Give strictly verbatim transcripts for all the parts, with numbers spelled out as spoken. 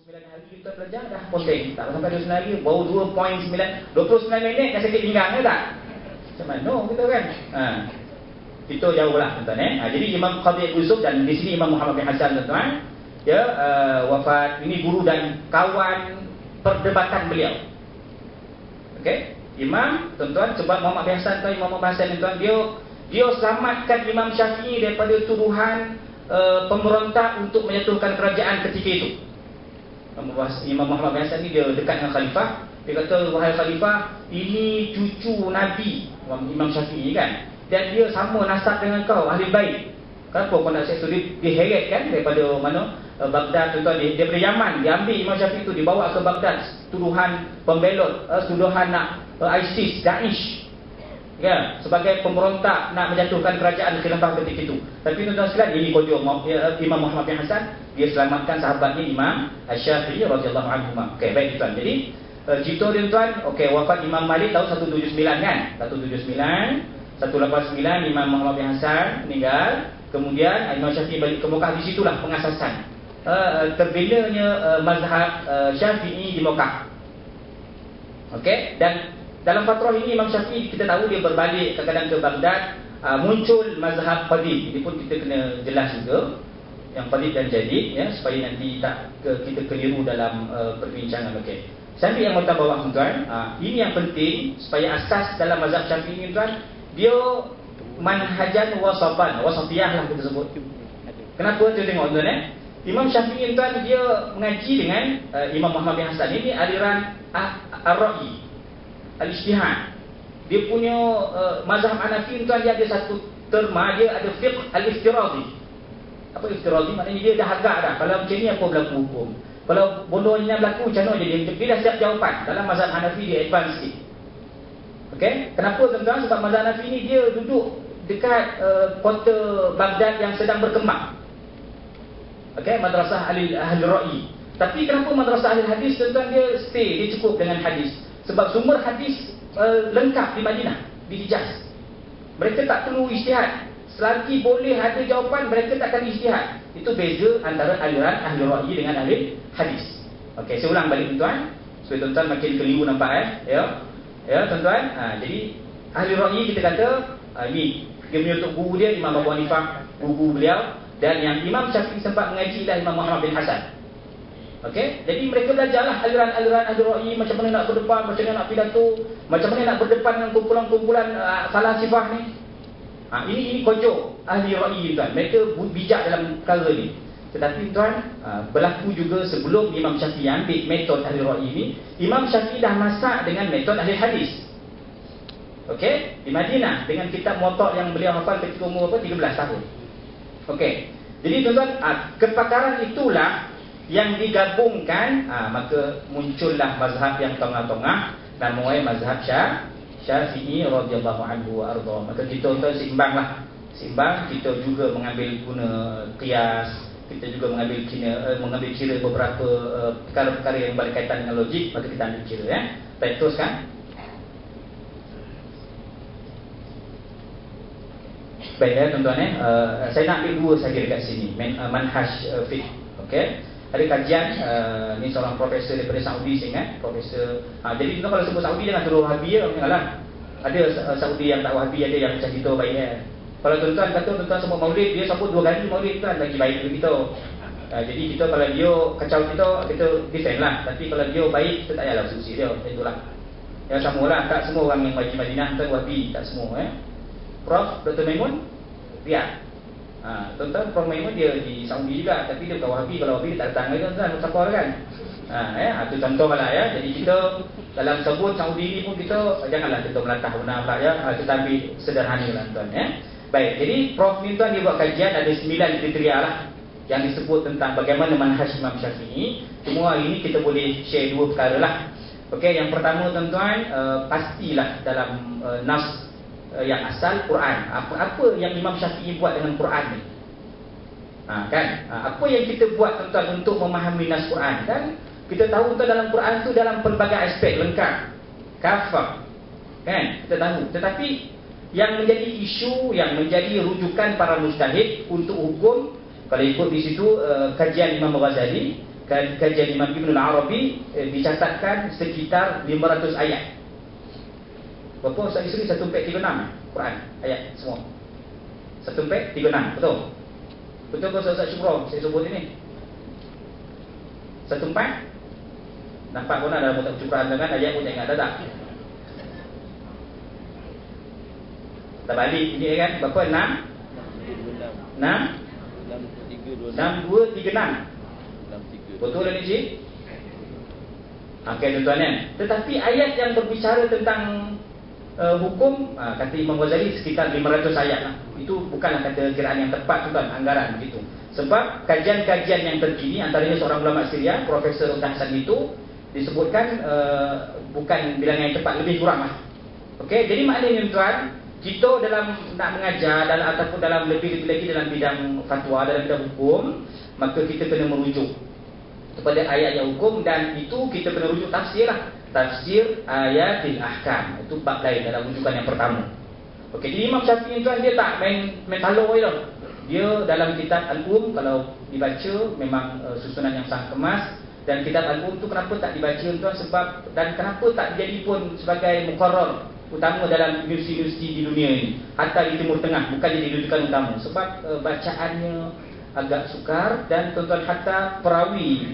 sembilan hari kita belajar dah ponteng. Tak sampai dua puluh sembilan hari, baru dua perpuluhan sembilan, dua puluh sembilan minit dah sakit pinggang ke tak? Macam mana kita kan? Ha. Kita jauh lah tuan-tuan eh. Ha, jadi Imam Qadhi Yusuf dan di sini Imam Muhammad bin Hasan tuan-tuan, ya uh, wafat. Ini guru dan kawan perdebatan beliau. Okey, Imam tuan-tuan, sebab Muhammad bin Hasan tuan, Imam Muhammad bin Hasan tuan, dia dia selamatkan Imam Syafi'i daripada tuduhan uh, pemberontak untuk menjatuhkan kerajaan ketika itu. Imam Muhammad bin Hasan ni dia dekat dengan khalifah. Dia kata, wahai khalifah, ini cucu Nabi Imam Syafi'i kan, dan dia sama nasab dengan kau, ahli bait. Kenapa kau nak saya tu? Dia, dia heret kan daripada mana? Uh, Baghdad tuan-tuan, dia, daripada Yaman. Dia ambil Imam Syafi'i tu, dibawa ke Baghdad. Tuduhan pembelot, uh, tuduhan nak uh, ISIS, Daesh, ya, sebagai pemberontak nak menjatuhkan kerajaan khilafah ketika itu. Tapi tuan-tuan sekalian, ini kodoh Imam Muhammad bin Hasan, dia selamatkan sahabatnya Imam Asy-Syafi'i radhiyallahu anhu. Okey, baik tuan. Jadi uh, cerita dia tuan, okey, wafat Imam Malik tahun seratus tujuh puluh sembilan kan? seratus tujuh puluh sembilan, seratus lapan puluh sembilan Imam Muhammad bin Hasan meninggal. Kemudian Imam Syafi'i balik ke Mekah. Di situlah pengasasan uh, terbinanya uh, mazhab uh, Syafi'i di Mekah. Okey, dan dalam fatrah ini Imam Syafi'i kita tahu dia berbalik kadang-kadang ke Baghdad, uh, muncul mazhab Qadhi. Ini pun kita kena jelas juga yang Qadhi dan Jadid ya, supaya nanti tak ke, kita keliru dalam uh, perbincangan. Okey, sampai yang mata bawah tuan, uh, ini yang penting supaya asas dalam mazhab Syafi'i ini tuan, dia manhajan wasafan, wasafiyah lah kita sebut. Kenapa tu tengok tuan eh? Imam Syafi'i tuan dia mengaji dengan uh, Imam Muhammad bin Hasan. Ini aliran Ar-Ra'i, Al-Ijtihad. Dia punya uh, mazhab Hanafi tuan, dia ada satu terma, dia ada fiqh al-iftiradi. Apa iftiradi? Maknanya dia dah agak dah, kalau macam ni apa berlaku hukum, kalau bodoh ni berlaku macam mana jadi. Dia dah siap jawapan. Dalam mazhab Hanafi dia advance sikit. Okey, kenapa tuan-tuan? Sebab mazhab Hanafi ni dia duduk dekat uh, kota Baghdad yang sedang berkembang. Okey, madrasah ahli ahli ra'i. Tapi kenapa madrasah ahli hadis tuan-tuan, dia stay, dia cukup dengan hadis. Sebab sumber hadis uh, lengkap di Madinah, di Hijaz. Mereka tak perlu ijtihad. Selagi boleh ada jawapan, mereka tak akan ijtihad. Itu beza antara aliran ahli ra'i dengan ahli hadis. Okey, saya ulang balik tuan-tuan, supaya tuan-tuan makin keliru nampak eh. Ya. Ya tuan-tuan, ha, jadi ahli ra'i kita kata ha, ini dia punya untuk guru dia Imam Abu Hanifah, guru beliau, dan yang Imam Syafi'i sempat mengaji adalah Imam Muhammad bin Hasan. Okey, jadi mereka belajarlah aliran-aliran ahli ra'i, macam mana nak berdepan, macam mana nak pidato, macam mana nak berdepan dengan kumpulan-kumpulan uh, falasifah ni. Ha, ini ini kocok ahli ra'i tuan. Mereka bijak dalam perkara ni. Tetapi tuan, uh, berlaku juga sebelum Imam Syafi'i ambil metod ahli ra'i ni, Imam Syafi'i dah masak dengan metod ahli hadis. Okey, di Madinah dengan kitab Muwatta' yang beliau hafal ketika umur apa? tiga belas tahun. Okey. Jadi tuan-tuan, uh, kepakaran itulah yang digabungkan, ha, maka muncullah mazhab yang tengah-tengah, namanya mazhab Syafi'i radhiyallahu anhu wa arda. Maka kita tuan seimbanglah. Seimbang, kita juga mengambil guna qiyas, kita juga mengambil kira, uh, mengambil kira beberapa uh, perkara-perkara yang berkaitan dengan logik, maka kita ambil kira ya. Baik, teruskan. Baik ya tuan-tuan eh, uh, saya nak ambil dua saja dekat sini, Man, uh, manhaj uh, fiqh. Okey. Ada kajian, uh, ni seorang profesor daripada Saudi saya ingat, profesor. Ha, jadi tuan kalau sebut Saudi jangan suruh Wahabi ya, janganlah. Ada uh, Saudi yang tak Wahabi, ada yang macam kita baik ya. Kalau tuan-tuan kata tuan-tuan semua maulid, dia sebut dua kali maulid tuan lagi baik dari kita. Uh, jadi kita kalau dia kacau kita, kita defend lah. Tapi kalau dia baik, kita tak payahlah usi dia. Itulah. Ya samalah, tak semua orang yang Haji Madinah tuan Wahabi, tak semua eh. Prof Doktor Maimun Riyad. Ha, tuan-tuan, Prof Maimun dia di Saudi juga, tapi dia bukan Wahabi. Kalau Wahabi dia tak datang lagi tuan-tuan, musafar kan. Ha, eh, itu contoh lah ya. Jadi kita dalam sebut Saudi ni pun kita janganlah kita melatah benar pula ya. Ha, kita ambil sederhana lah tuan ya. Baik, jadi Prof ni tuan dia buat kajian ada sembilan kriteria lah yang disebut tentang bagaimana manhaj Imam Syafi'i. Semua hari ini kita boleh share dua perkara lah. Okey, yang pertama tuan-tuan, uh, pastilah dalam uh, nas yang asal Quran. Apa apa yang Imam Syafi'i buat dengan Quran ni? Ha, kan? Ha, apa yang kita buat tuan-tuan untuk memahami nas Quran? Kan kita tahu tuan dalam Quran tu dalam pelbagai aspek lengkap. Kafah. Kan? Kita tahu. Tetapi yang menjadi isu, yang menjadi rujukan para mujtahid untuk hukum, kalau ikut di situ uh, kajian Imam Ghazali, kajian Imam Ibn Arabi eh, dicatatkan sekitar lima ratus ayat. Berapa Ustaz Isri? Satu pek tiga puluh enam Quran ayat semua. Satu pek tiga puluh enam, betul? Betul ke Ustaz Syukro saya sebut ini? Satu empat? Nampak pun ada dalam kitab Quran kan, ayat pun ingat tak? Tak balik ini kan, berapa? enam? enam? enam, dua, tiga, enam. Betul tak ni Cik? Okey tuan-tuan kan. Tetapi ayat yang berbicara tentang uh, hukum, uh, kata Imam Ghazali sekitar lima ratus ayat lah. Itu bukanlah kata kiraan yang tepat tuan, anggaran begitu. Sebab kajian-kajian yang terkini, antaranya seorang ulama Syria, Profesor Uthman Hasan itu, disebutkan uh, bukan bilangan yang tepat, lebih kurang lah. Okey, jadi maknanya tuan, kita dalam nak mengajar dalam, ataupun dalam lebih-lebih lagi dalam bidang fatwa, dalam bidang hukum, maka kita kena merujuk kepada ayat yang hukum, dan itu kita kena rujuk tafsir lah. Tafsir ayatil ahkam, itu bab lain dalam rujukan yang pertama. Okey, jadi Imam Syafi'i tuan, dia tak main main talor je. Dia dalam kitab Al-Um, kalau dibaca memang uh, susunan yang sangat kemas. Dan kitab Al-Um tu kenapa tak dibaca tuan? Sebab, dan kenapa tak jadi pun sebagai muqarrar utama dalam universiti-universiti di dunia ini, hatta di Timur Tengah, bukan jadi rujukan utama. Sebab uh, bacaannya agak sukar, dan tuan-tuan hatta perawi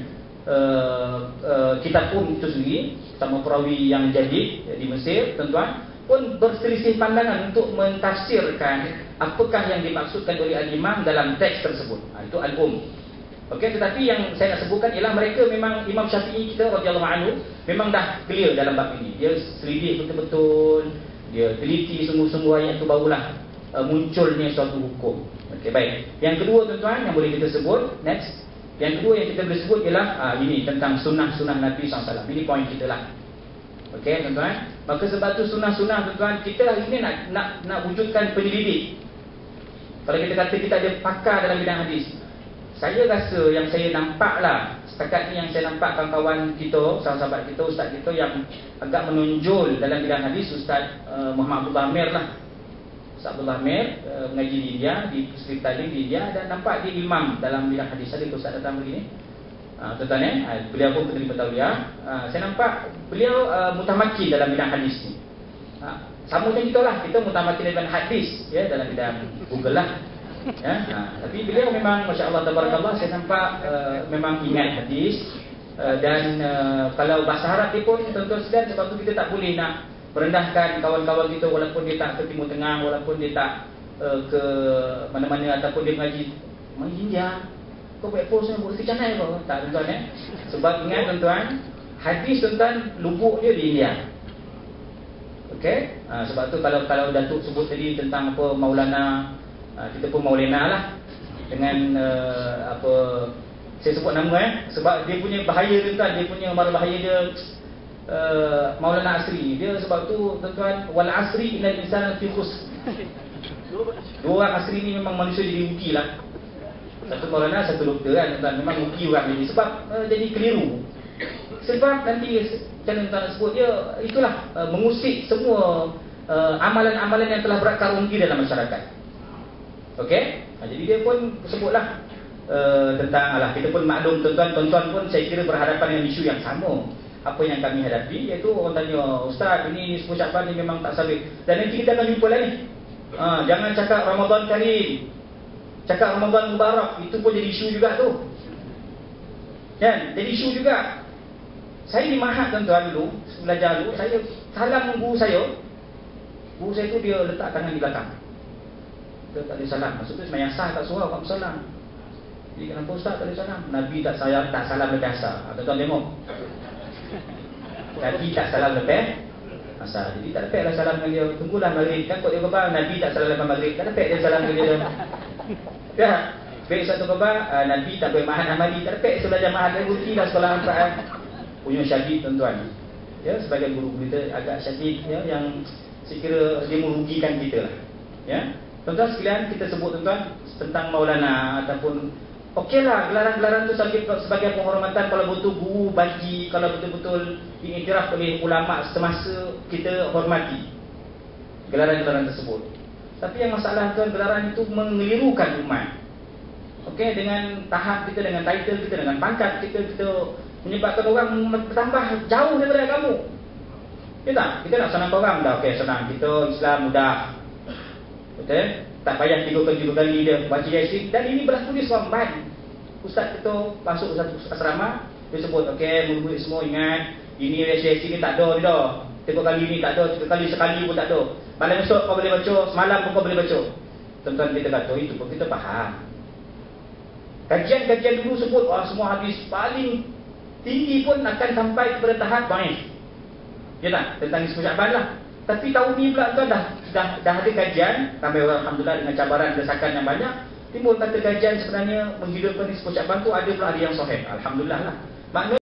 uh, uh, kitab Um itu sendiri, sama perawi yang jadi di Mesir, tuan-tuan, pun berselisih pandangan untuk mentafsirkan apakah yang dimaksudkan oleh Al-Imam dalam teks tersebut. Ha, itu Al-Um. Okey, tetapi yang saya nak sebutkan ialah mereka memang, Imam Syafi'i kita radhiyallahu anhu memang dah clear dalam bab ini. Dia selidik betul-betul, dia teliti sungguh-sungguh ayat itu, barulah uh, munculnya suatu hukum. Okey, baik. Yang kedua tuan-tuan yang boleh kita sebut, next. Yang kedua yang kita boleh sebut ialah uh, ini tentang sunnah-sunnah Nabi sallallahu alaihi wasallam. Ini poin kita lah. Okey tuan-tuan. Maka sebab tu sunnah-sunnah tuan-tuan, kita hari ini nak nak nak wujudkan penyelidik. Kalau kita kata kita ada pakar dalam bidang hadis, saya rasa yang saya nampak lah setakat ni, yang saya nampak kawan-kawan kita, sahabat-sahabat kita, ustaz kita yang agak menonjol dalam bidang hadis, Ustaz uh, Muhammad Abdullah Amir lah. Ustaz Abdullah Amir uh, mengaji di India, di Pusat Talim di India, dan nampak dia imam dalam bidang hadis. Ada ustaz datang begini. Uh, tuan-tuan eh, uh, beliau pun penerima tauliah. Uh, saya nampak beliau uh, mutamakin dalam bidang hadis ni. Uh, sama macam kita lah, kita mutamakin dalam hadis ya, dalam bidang Google lah. Ya, uh, tapi beliau memang masya-Allah tabarakallah, saya nampak uh, memang ingat hadis, uh, dan uh, kalau bahasa Arab dia pun tuan-tuan sekalian, sebab tu kita tak boleh nak merendahkan kawan-kawan kita walaupun dia tak ke Timur Tengah, walaupun dia tak uh, ke mana-mana, ataupun dia mengaji mengaji India. Kau buat post ni buat kecanai kau. Tak tuan-tuan eh. Sebab ingat tuan-tuan, hadis tuan-tuan lubuk dia di India. Okey? Ha, sebab tu kalau kalau Datuk sebut tadi tentang apa Maulana, ha, kita pun Maulana lah. Dengan uh, apa, saya sebut nama eh. Sebab dia punya bahaya tuan-tuan, dia punya mara bahaya dia uh, Maulana Asri. Dia sebab tu tuan-tuan, wal asri innal insana fi khusr. Dua orang Asri ni memang manusia jadi rugi lah. Satu Maulana, satu doktor kan tuan, memang rugi orang jadi. Sebab uh, jadi keliru. Sebab nanti macam tuan sebut dia, itulah uh, mengusik semua uh, amalan-amalan yang telah berkarungi dalam masyarakat. Okey? Nah, jadi dia pun sebutlah uh, tentang, alah, kita pun maklum tuan-tuan, tuan-tuan pun saya kira berhadapan dengan isu yang sama apa yang kami hadapi, iaitu orang tanya, Ustaz ini ucapan ni memang tak sabit. Dan nanti kita akan jumpa lagi. Uh, jangan cakap Ramadan Karim, cakap Ramadan Mubarak, itu pun jadi isu juga tu. Kan? Jadi isu juga. Saya di Mahat tuan-tuan dulu, belajar dulu, saya salam guru saya. Guru saya tu dia letak tangan di belakang. Dia tak boleh salam. Maksudnya semayang sah tak surau kat salam. Jadi kenapa Ustaz tak boleh salam? Nabi tak salam, tak salam lepas asar. Tuan-tuan tengok. Nabi tak salam lepas asar. Jadi tak dapat lah salam dengan dia. Tunggulah maghrib. Kan kot dia kata Nabi tak salam lepas maghrib. Tak dapat dia salam dengan dia. Ya, baik satu khabar, uh, Nabi tak boleh Mahat Ahmadi, tak dapat belajar Mahat Al-Buti lah sekolah Al-Quran. Punya syadid tuan-tuan. Ya, sebagai guru kita agak syadid ya, yang saya kira dia merugikan kita lah. Ya. Tuan-tuan sekalian, kita sebut tuan-tuan tentang Maulana ataupun okeylah gelaran-gelaran tu sebagai sebagai penghormatan kalau betul guru bagi, kalau betul-betul diiktiraf oleh ulama semasa, kita hormati gelaran-gelaran tersebut. Tapi yang masalah tuan, gelaran itu mengelirukan umat. okey, dengan tahap kita, dengan title kita, dengan pangkat kita, kita menyebabkan orang bertambah jauh daripada kamu. Ya tak? Kita nak senang orang dah, okey senang. Kita Islam mudah. Betul? Tak payah tiga kali tiga kali dia baca yasin. Dan ini berlaku di Somban. Ustaz kita masuk satu asrama, dia sebut, okey, murid-murid semua ingat, ini yasin ni tak ada ni dah. Tiga kali ni tak ada, tiga kali sekali pun tak ada. Malam esok kau boleh baca, semalam pun kau boleh baca. Tuan-tuan kita kata, itu pun kita faham. Kajian-kajian dulu sebut, oh, semua hadis paling tinggi pun akan sampai kepada tahap baik. Ya tak? Tentang nisfu Sya'ban lah. Tapi tahun ni pula tuan dah, dah, dah ada kajian, ramai orang Alhamdulillah dengan cabaran desakan yang banyak, timbul kata kajian sebenarnya menghidupkan nisfu Sya'ban tu ada pula ada yang sahih. Alhamdulillah lah. Maknanya